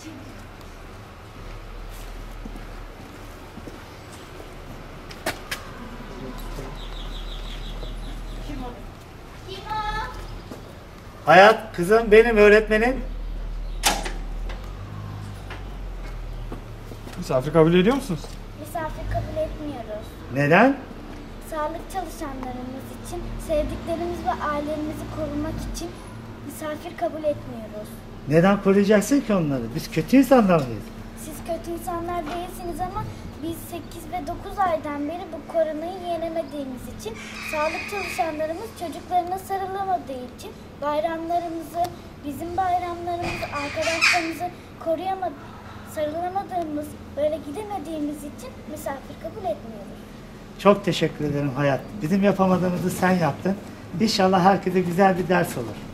Hayat, kızım benim öğretmenim. Misafir kabul ediyor musunuz? Misafir kabul etmiyoruz. Neden? Sağlık çalışanlarımız için, sevdiklerimiz ve ailemizi korumak için misafir kabul etmiyoruz. Neden koruyacaksın ki onları? Biz kötü insanlar mıyız? Siz kötü insanlar değilsiniz ama biz 8 ve 9 aydan beri bu koronayı yenemediğimiz için, sağlık çalışanlarımız çocuklarına sarılamadığı için, bayramlarımızı, bizim bayramlarımızı, arkadaşlarımızı sarılamadığımız, böyle gidemediğimiz için misafir kabul etmiyoruz. Çok teşekkür ederim Hayat. Bizim yapamadığımızı sen yaptın. İnşallah herkese güzel bir ders olur.